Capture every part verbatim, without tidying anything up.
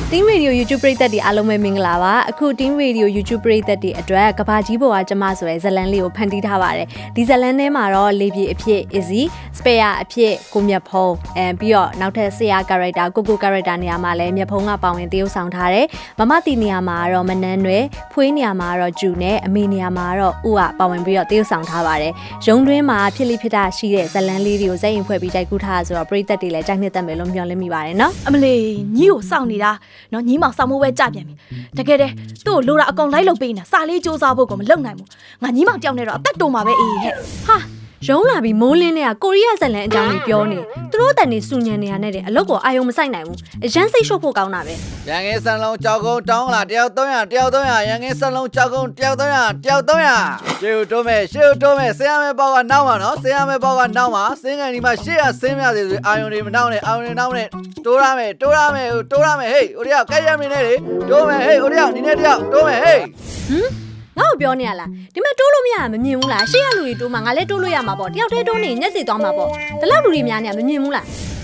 Team Radio YouTube ပရိသတ်တွေအားလုံးပဲမင်္ဂလာပါအခု Team Radio YouTube ပရိသတ်တွေအတွက်ကဘာကြီးပေါ်ကကျမဆိုရဲဇလန်းလေးကိုဖန်တီးထားပါတယ်ဒီဇလန်းထဲမှာတော့လေပြေအဖြစ် Izzy Spare အဖြစ်ကိုမြတ်ဖုံးအဲပြီးတော့နောက်ထပ်ဆရာ character ကိုကို character နေရာမှာလည်းမြတ်ဖုံးကပါဝင်တရုပ်ဆောင်ထားတယ်မမတီနေရာမှာတော့မနန်းရွယ်ဖွေးနေရာမှာတော့ကျူနဲ့အမေနေရာမှာတော့ဦးကပါဝင်ပြီးတော့တရုပ်ဆောင်ထားပါတယ်ရုံတွင်းမှာဖြစ်လိဖြစ်တာရှိတဲ့ဇလန်းလေးတွေကိုဇက်ရင်ဖွဲ့ပြီးတိုက်ကူးထားဆိုတော့ပရိသတ်တွေလည်းကြိုက်နှစ်သက်မယ်လို့မျှော်လင့်မိပါတယ်နော်အမလေးညီကိုစောင့်နေတာနော်ညီမောင်စောင့်မိုးပဲကြပြန်ပြီတကယ်တည်းသူ့ကိုလိုတာအကောင်လိုက်လုပ်ပေးနေတာစာလေးစူးစမ်းဖို့ကမလုပ်နိုင်ဘူးငါညီမောင်ကြောက်နေတော့အသက်တုံမှာပဲအေးဟဲ့ဟာရုံးလာပြီးမိုးလင်းတဲ့ကကိုရီးယားဇလန်အကြောင်းကြီးပြောနေသူတို့တန်နေစူညံနေရတဲ့တဲ့အလုပ်ကိုအာယုံမဆိုင်နိုင်ဘူးအရန်စိတ်ရှုပ်ဖို့ကောင်းတာပဲရန်ကင်းစံလုံးကြောက်ကုန်းတောင်းလာတယောက်သုံးရာတယောက်သုံးရာရန်ကင်းစံလုံးကြောက်ကုန်းတယောက်သုံးရာတယောက်သုံးရာရှေ့တိုးမဲ့ရှေ့တိုးမဲ့ဆင်းရမယ့်ဘောက်ကနောက်မှာနော်ဆင်းရမယ့်ဘောက်ကနောက်မှာဆင်းကန်ဒီမှာရှေ့ရဆင်းရစေဆိုအာယုံတွေမနောက်နဲ့အာယုံတွေနောက်နဲ့တိုးရမယ်တိုးရမယ်တိုးရမယ်ဟေးဟိုတယောက်ကဲရမင်းနဲ့လေတိုးမယ်ဟေးဟိုတယောက်ဒီနေ့တယောက်တိုးမယ်ဟေးဟမ်ငါ့ကိုပြောနေရလားဒီမဲ့တိုးလို့မရမမြင်ဘူးလားရှေ့ရလူတွေတိုးမှငါလည်းတိုးလို့ရမှာပေါ့တယောက်တည်းတိုးနေညက်စီသွားမှာပေါ့ဒီလောက်လူတွေများနေမမြင်ဘူးလား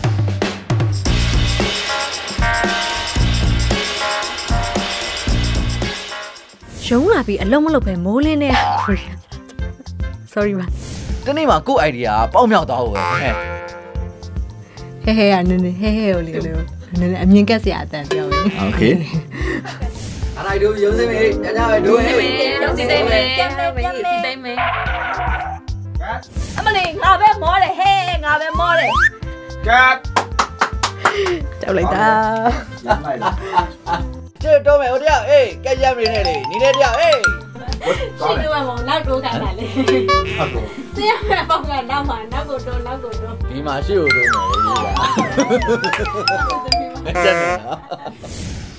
ရုံးလာပြီးအလုံးမလုပ်ပဲမိုးလင်းနေ sorry ပါဒီနေ့မှာကို့ idea ပေါက်မြောက်သွားဟုတ်ပဲဟဲ့ဟဲဟဲရနည်းနည်းဟဲဟဲကိုလေးလေးနည်းနည်းအမြင်ကက်စရာအတန်ပြောနေโอเคအဲ့ဒါတို့ရုံးစင်းမေးညညပဲတို့ဟဲ့ရုံးစင်းမေးပြန်မေးပြန်မေးစီတိုင်းမေးအမလေးငါပဲမောတယ်ဟဲ့ငါပဲမောတယ်ကတ်ကြောက်လိုက်တာချစ်တော့မယ်ဟိုတယောက်အေးကဲရမင်းနဲ့လေနီးနေတယောက်အေးရှင်းလို့မောနောက်တိုးခိုင်းတာလေဟုတ်ကောဆင်းရမယ့်ပေါက်ကနောက်မှာနောက်ကိုတိုးနောက်ကိုတိုးဒီမှာရှေ့ကိုတိုးမယ်ရေးတာတက်နေတာ